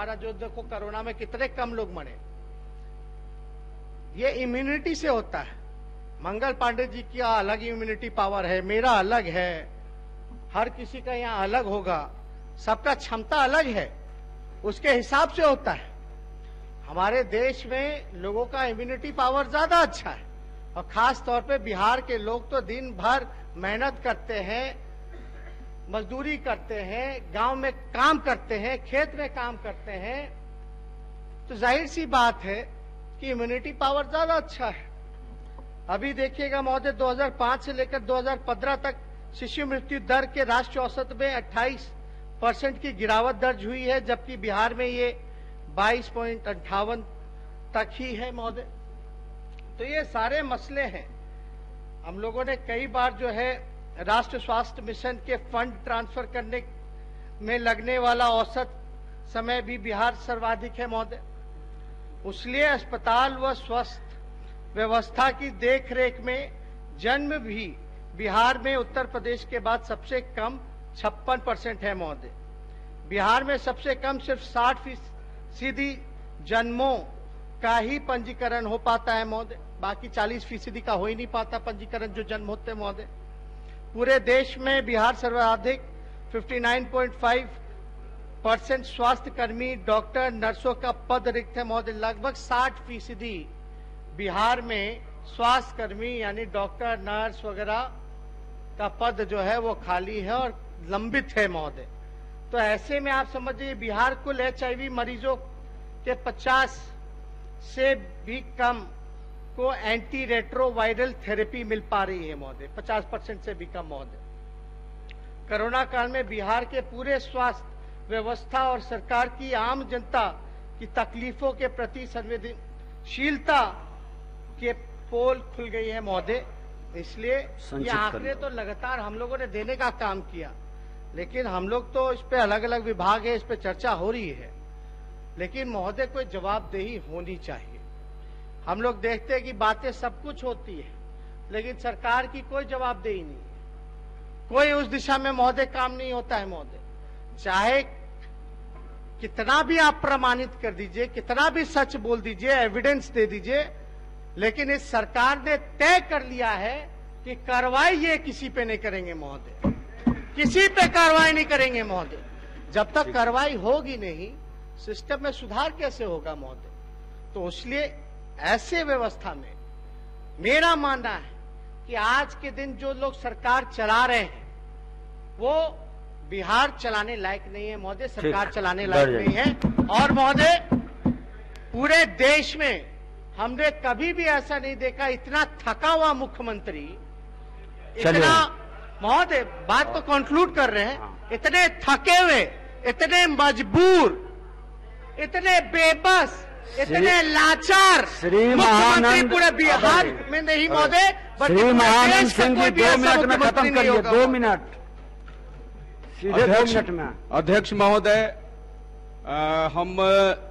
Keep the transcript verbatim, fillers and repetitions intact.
हमारा जो देखो कोरोना में कितने कम लोग मरे, ये इम्यूनिटी से होता है। मंगल पांडे जी की अलग इम्यूनिटी पावर है, मेरा अलग है, हर किसी का यहाँ अलग होगा, सबका क्षमता अलग है, उसके हिसाब से होता है। हमारे देश में लोगों का इम्यूनिटी पावर ज्यादा अच्छा है, और खास तौर पे बिहार के लोग तो दिन भर मेहनत करते हैं, मजदूरी करते हैं, गांव में काम करते हैं, खेत में काम करते हैं, तो जाहिर सी बात है कि इम्यूनिटी पावर ज्यादा अच्छा है। अभी देखिएगा महोदय, दो हज़ार पाँच से लेकर दो हज़ार पंद्रह तक शिशु मृत्यु दर के राष्ट्रीय औसत में अट्ठाईस परसेंट की गिरावट दर्ज हुई है, जबकि बिहार में ये बाईस पॉइंट अंठावन तक ही है महोदय। तो ये सारे मसले हैं। हम लोगों ने कई बार जो है राष्ट्रीय स्वास्थ्य मिशन के फंड ट्रांसफर करने में लगने वाला औसत समय भी बिहार सर्वाधिक है महोदय। इसलिए अस्पताल व स्वास्थ्य व्यवस्था की देखरेख में जन्म भी बिहार में उत्तर प्रदेश के बाद सबसे कम छप्पन परसेंट है महोदय। बिहार में सबसे कम सिर्फ साठ फीसदी जन्मों का ही पंजीकरण हो पाता है महोदय, बाकी चालीस फीसदी का हो ही नहीं पाता पंजीकरण जो जन्म होते महोदय। पूरे देश में बिहार सर्वाधिक उनसठ पॉइंट पाँच परसेंट स्वास्थ्य कर्मी, डॉक्टर, नर्सों का पद रिक्त है महोदय। लगभग साठ फीसदी बिहार में स्वास्थ्य कर्मी यानी डॉक्टर, नर्स वगैरह का पद जो है वो खाली है और लंबित है महोदय। तो ऐसे में आप समझिए बिहार कुल एच आई वी मरीजों के पचास से भी कम को एंटी रेट्रोवायरल थेरेपी मिल पा रही है महोदय, पचास परसेंट से भी कम महोदय। कोरोना काल में बिहार के पूरे स्वास्थ्य व्यवस्था और सरकार की आम जनता की तकलीफों के प्रति संवेदनशीलता के पोल खुल गई है महोदय। इसलिए ये आंकड़े तो लगातार हम लोगों ने देने का काम किया, लेकिन हम लोग तो इस पे अलग अलग विभाग है, इस पे चर्चा हो रही है, लेकिन महोदय कोई जवाबदेही होनी चाहिए। हम लोग देखते हैं कि बातें सब कुछ होती है, लेकिन सरकार की कोई जवाबदेही नहीं है, कोई उस दिशा में महोदय काम नहीं होता है महोदय। चाहे कितना भी आप प्रमाणित कर दीजिए, कितना भी सच बोल दीजिए, एविडेंस दे दीजिए, लेकिन इस सरकार ने तय कर लिया है कि कार्रवाई ये किसी पे नहीं करेंगे महोदय, किसी पे कार्रवाई नहीं करेंगे महोदय। जब तक कार्रवाई होगी नहीं, सिस्टम में सुधार कैसे होगा महोदय? तो इसलिए ऐसे व्यवस्था में मेरा मानना है कि आज के दिन जो लोग सरकार चला रहे हैं वो बिहार चलाने लायक नहीं है महोदय, सरकार चलाने लायक नहीं है। और महोदय पूरे देश में हमने कभी भी ऐसा नहीं देखा इतना थका हुआ मुख्यमंत्री, इतना महोदय बात को कंक्लूड कर रहे हैं, इतने थके हुए, इतने मजबूर, इतने बेबस, इतने लाचार मुख्यमंत्री पूरे बिहार में नहीं महोदय, श्री महानंद सिंह जी दो मिनट में खत्म करिए, दो मिनट सीधे दो मिनट में। अध्यक्ष महोदय, हम